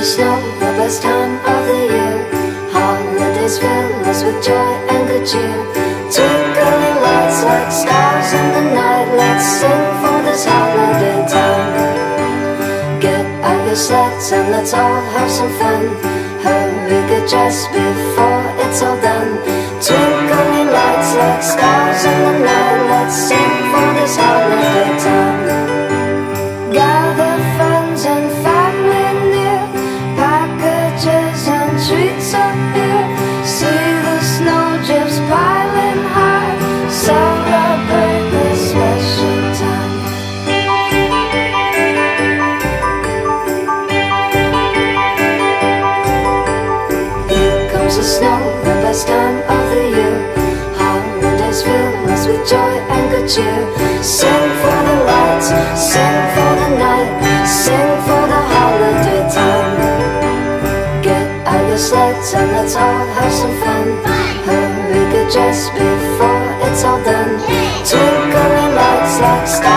snow, the best time of the year. Holidays fill us with joy and good cheer. Twinkling lights like stars in the night. Let's sing for this holiday time. Get out your sleds and let's all have some fun. Hurry, get dressed before it's all done. Twinkling lights like stars in the night. Let's sing for this holiday time. Gather friends and family near. Packages and treats up here. See the snowdrifts piling high. Celebrate this special time. Here comes the snow, the best time of the year. Holidays fill us with joy and good cheer. Sing for the lights, sing for the night, sing for the holiday time. Get out your sleds and let's all have some fun. Hurry, get dressed before it's all done. Twinkling lights like stars.